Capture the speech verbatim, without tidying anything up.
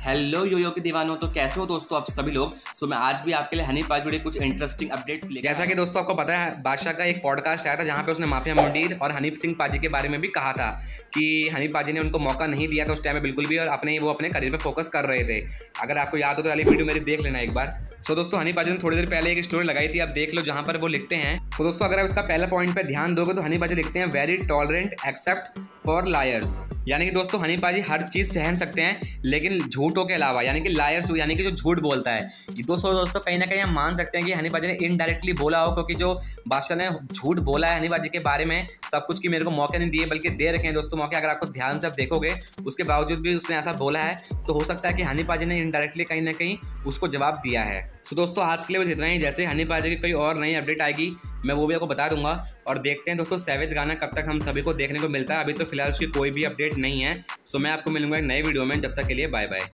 Hello Yo Yo के दीवानों, तो कैसे हो दोस्तों आप सभी लोग। सो मैं आज भी आपके लिए हनी पाजी जुड़े कुछ इंटरेस्टिंग अपडेट्स ले जैसा कि दोस्तों आपको पता है, बादशाह का एक पॉडकास्ट आया था जहां पे उसने माफिया मुंडीर और हनी सिंह पाजी के बारे में भी कहा था कि हनी पाजी ने उनको मौका नहीं दिया था उस टाइम में बिल्कुल भी, और अपने वो अपने करियर पे फोकस कर रहे थे। अगर आपको याद हो तो वाली वीडियो मेरी देख लेना एक बार। सो दोस्तों हनी पाजी ने थोड़ी देर पहले एक स्टोरी लगाई थी, आप देख लो, जहां पर वो लिखते हैं। सो दोस्तों अगर आप इसका पहला पॉइंट पे ध्यान दोगे तो हनी पाजी लिखते हैं very tolerant except for liars. यानी कि दोस्तों हनी पाजी हर चीज़ सहन सकते हैं लेकिन झूठों के अलावा, यानी कि लायर्स यानी कि जो झूठ बोलता है। ये दोस्तों दोस्तों कहीं ना कहीं हम मान सकते हैं कि हनी पाजी ने इनडायरेक्टली बोला हो, क्योंकि जो बादशाह ने झूठ बोला है हनी पाजी के बारे में सब कुछ, कि मेरे को मौके नहीं दिए बल्कि दे रखे हैं दोस्तों मौके। अगर आपको ध्यान से आप देखोगे उसके बावजूद भी उसने ऐसा बोला है, तो हो सकता है कि हनी पाजी ने इनडायरेक्टली कहीं ना कहीं उसको जवाब दिया है। तो दोस्तों आज के लिए बस इतना ही। जैसे हनी पाजी की कोई और नई अपडेट आएगी मैं वो भी आपको बता दूंगा। और देखते हैं दोस्तों सैवेज गाना कब तक हम सभी को देखने को मिलता है। अभी तो फिलहाल उसकी कोई भी अपडेट नहीं है। सो मैं आपको मिलूंगा एक नए वीडियो में, जब तक के लिए बाय बाय।